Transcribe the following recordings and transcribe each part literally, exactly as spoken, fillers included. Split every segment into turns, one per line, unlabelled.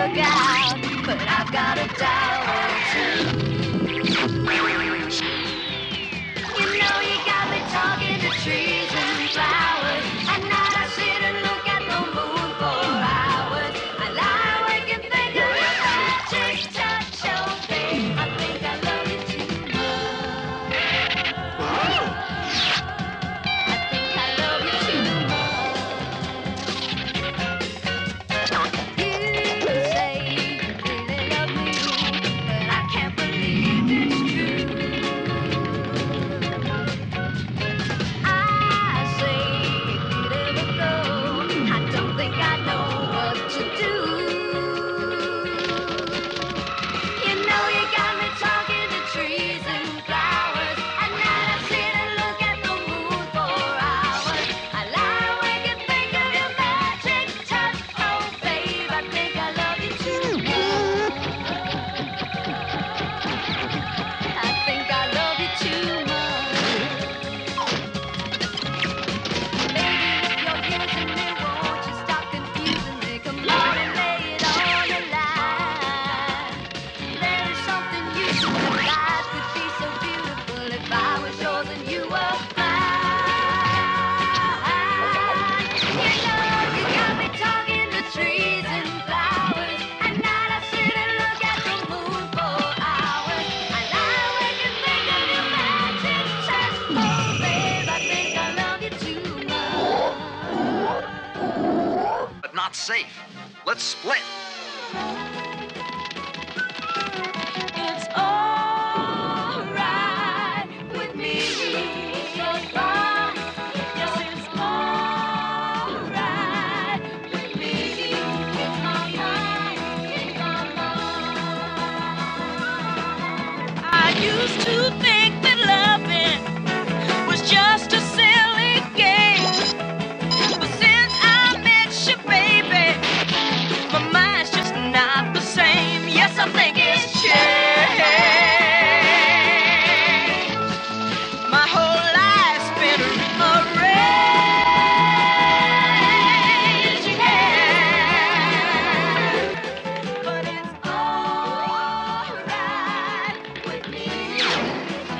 work out, but I've got a doubt or two. You know you got me talking to trees and flowers. At night I sit and look at the moon for hours. I lie awake and think of your magic touch, oh babe. I think I love you too much. I think I love you too much. You say you really love me, but I can't believe it's true. I say if you'd ever go, I don't think I know what to do. You know you got me talking to trees and flowers. At night I sit and look at the moon for hours. I lie awake and think of your magic touch, oh babe. I think I love you too much. I think I love you too much. Maybe if you're using me, won't you stop confusing me? Come on and lay it on your line. There is something you should know. Life could be so beautiful if I was yours and you were mine. You know you got me talking to trees and flowers. At night I sit and look at the moon for hours. I lie awake and think of your magic touch, oh babe. I think I love you too much.
But not safe. Let's split.
It's alright with me. Yes, it's alright with me. It's alright, it's alright. I used to think that loving was just a silly game, but since I met you, baby, my mind's just not the same. Yes, I think it's changed. My whole life's been arranged, yeah. But it's alright with me.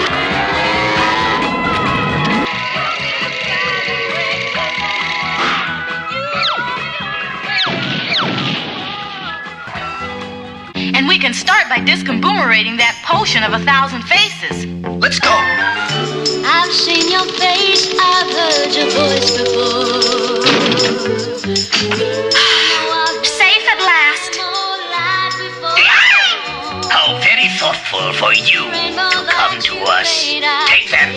And we can start by discombobulating that potion of a thousand faces.
Let's go.
I've seen your face, I've heard your voice before.
Safe at last.
How very thoughtful for you to come to us. Take them.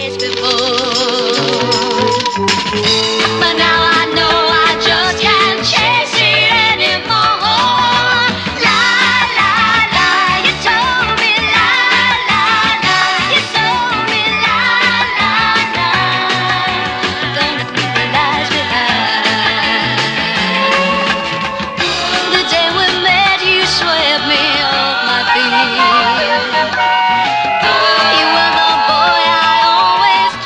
But now I know I just can't chase it anymore. La la la, you told me la la la, you told me la la la. Gonna leave the lies behind. The day we met, you swept me off my feet. You were the boy I always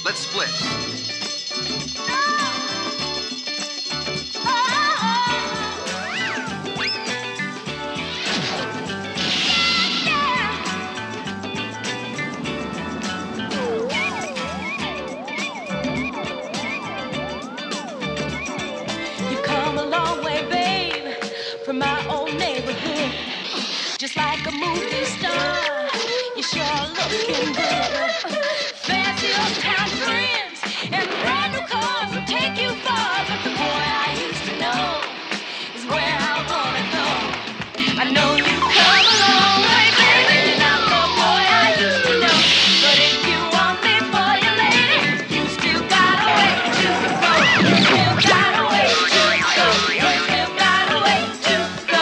Let's split.
You've come a long way, babe, from my old neighborhood. Just like a movie star, you're sure looking good. Fancy old town friends and brand new cars will take you far. But the boy I used to know is where I wanna go. I know you come a long way, baby, and I'm the boy I used to know. But if you want me for your lady, you still got a way to go. You still got a way to go. You still got a way to go.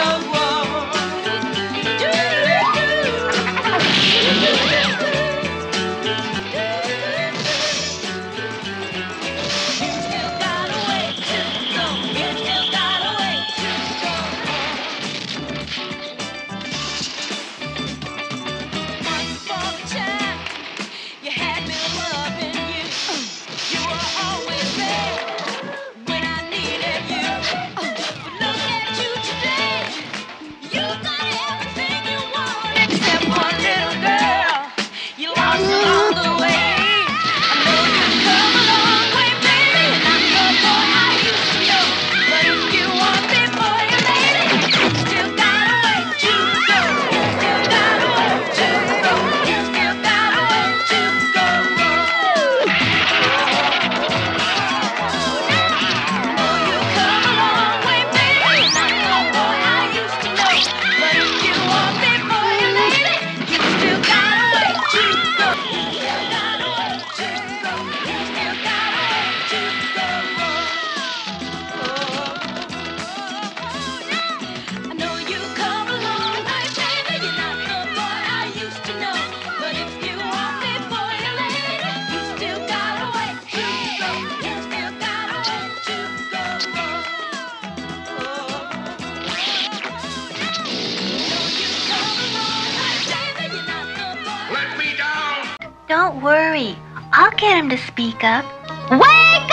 Don't worry, I'll get him to speak up. Wake